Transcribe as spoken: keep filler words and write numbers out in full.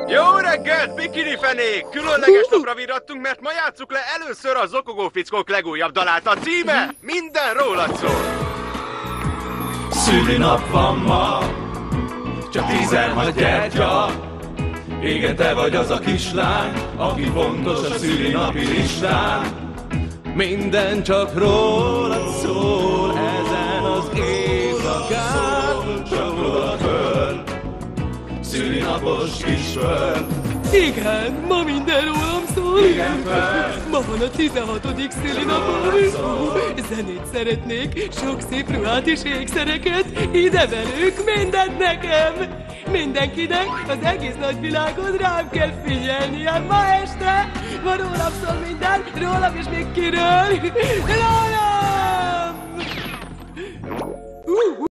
Jó reggelt, bikini fenék! Különleges napra virrattunk, mert ma játsszuk le először a Zokogó Fickók legújabb dalát. A címe Minden rólad szól. Szülinap van ma, csak tizenhat gyertya. Igen, te vagy az a kislány, aki fontos a szülinapi listán. Minden csak rólad szól ezen az éjszakán. Csak rólad föl, szülinapos kisföld. Igen, ma minden rólam szól. Igen, föld. Ma van a tizenhatodik szülinapom. Zenét szeretnék, sok szép ruhát és ékszereket. Ide velük mindent nekem. Mindenkinek az egész nagyvilágon rám kell figyelnie. Ma este ma rólam szól minden, rólam és még kiről. Rólam!